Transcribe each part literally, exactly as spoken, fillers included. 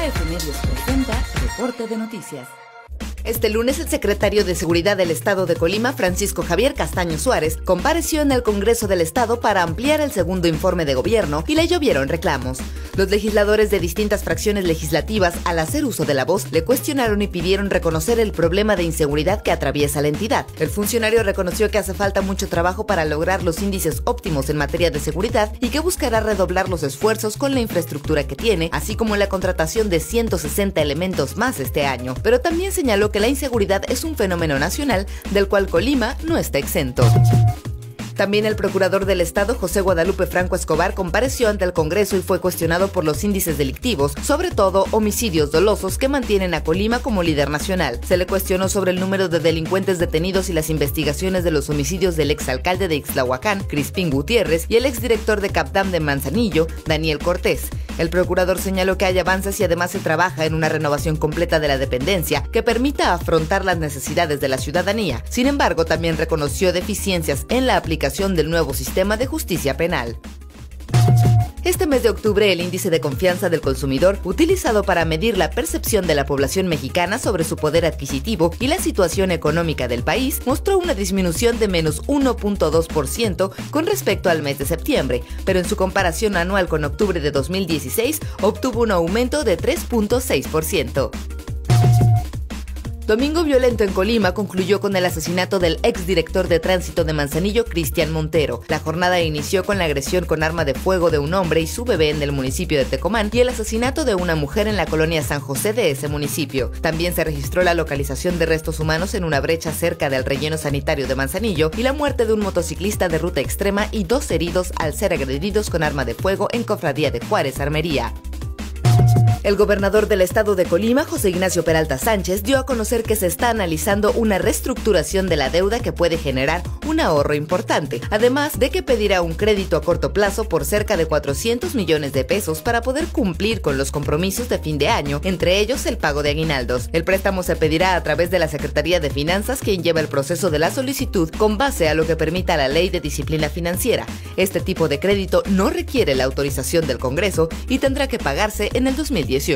A F Medios presenta Reporte de Noticias. Este lunes, el secretario de Seguridad del Estado de Colima, Francisco Javier Castaño Suárez, compareció en el Congreso del Estado para ampliar el segundo informe de gobierno y le llovieron reclamos. Los legisladores de distintas fracciones legislativas, al hacer uso de la voz, le cuestionaron y pidieron reconocer el problema de inseguridad que atraviesa la entidad. El funcionario reconoció que hace falta mucho trabajo para lograr los índices óptimos en materia de seguridad y que buscará redoblar los esfuerzos con la infraestructura que tiene, así como la contratación de ciento sesenta elementos más este año. Pero también señaló que la inseguridad es un fenómeno nacional del cual Colima no está exento. También el procurador del Estado, José Guadalupe Franco Escobar, compareció ante el Congreso y fue cuestionado por los índices delictivos, sobre todo homicidios dolosos que mantienen a Colima como líder nacional. Se le cuestionó sobre el número de delincuentes detenidos y las investigaciones de los homicidios del exalcalde de Ixtlahuacán, Crispín Gutiérrez, y el exdirector de Capdam de Manzanillo, Daniel Cortés. El procurador señaló que hay avances y además se trabaja en una renovación completa de la dependencia que permita afrontar las necesidades de la ciudadanía. Sin embargo, también reconoció deficiencias en la aplicación del nuevo sistema de justicia penal. Este mes de octubre, el índice de confianza del consumidor, utilizado para medir la percepción de la población mexicana sobre su poder adquisitivo y la situación económica del país, mostró una disminución de menos uno punto dos por ciento con respecto al mes de septiembre, pero en su comparación anual con octubre de dos mil dieciséis, obtuvo un aumento de tres punto seis por ciento. Domingo violento en Colima concluyó con el asesinato del exdirector de tránsito de Manzanillo, Cristian Montero. La jornada inició con la agresión con arma de fuego de un hombre y su bebé en el municipio de Tecomán y el asesinato de una mujer en la colonia San José de ese municipio. También se registró la localización de restos humanos en una brecha cerca del relleno sanitario de Manzanillo y la muerte de un motociclista de ruta extrema y dos heridos al ser agredidos con arma de fuego en Cofradía de Juárez, Armería. El gobernador del estado de Colima, José Ignacio Peralta Sánchez, dio a conocer que se está analizando una reestructuración de la deuda que puede generar un ahorro importante, además de que pedirá un crédito a corto plazo por cerca de cuatrocientos millones de pesos para poder cumplir con los compromisos de fin de año, entre ellos el pago de aguinaldos. El préstamo se pedirá a través de la Secretaría de Finanzas, quien lleva el proceso de la solicitud con base a lo que permita la Ley de Disciplina Financiera. Este tipo de crédito no requiere la autorización del Congreso y tendrá que pagarse en el dos mil dieciocho.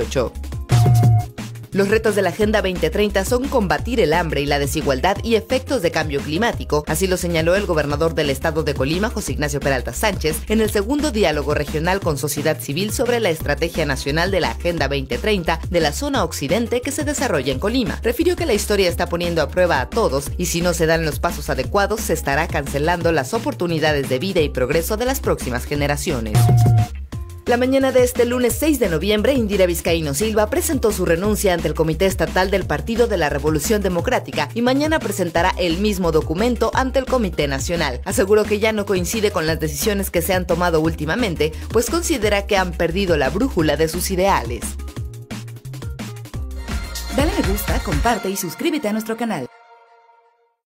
Los retos de la Agenda veinte treinta son combatir el hambre y la desigualdad y efectos de cambio climático, así lo señaló el gobernador del estado de Colima, José Ignacio Peralta Sánchez, en el segundo diálogo regional con sociedad civil sobre la Estrategia Nacional de la Agenda veinte treinta de la zona occidente que se desarrolla en Colima. Refirió que la historia está poniendo a prueba a todos y si no se dan los pasos adecuados se estará cancelando las oportunidades de vida y progreso de las próximas generaciones. La mañana de este lunes seis de noviembre, Indira Vizcaíno Silva presentó su renuncia ante el Comité Estatal del Partido de la Revolución Democrática y mañana presentará el mismo documento ante el Comité Nacional. Aseguró que ya no coincide con las decisiones que se han tomado últimamente, pues considera que han perdido la brújula de sus ideales. Dale me gusta, comparte y suscríbete a nuestro canal.